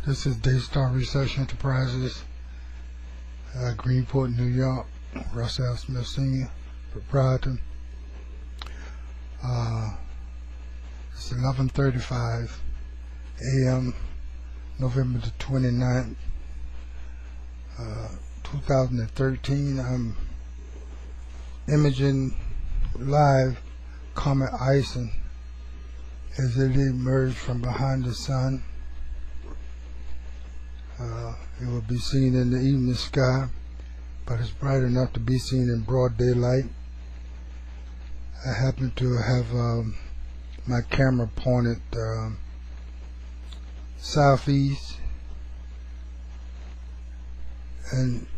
This is DAYSTAR Research Enterprises, Greenport, New York. Russ L. Smith Sr., proprietor. It's 11:35 a.m. November the 29th, 2013. I'm imaging live Comet Ison as it emerged from behind the sun. It will be seen in the evening sky, but it's bright enough to be seen in broad daylight. I happen to have my camera pointed southeast, and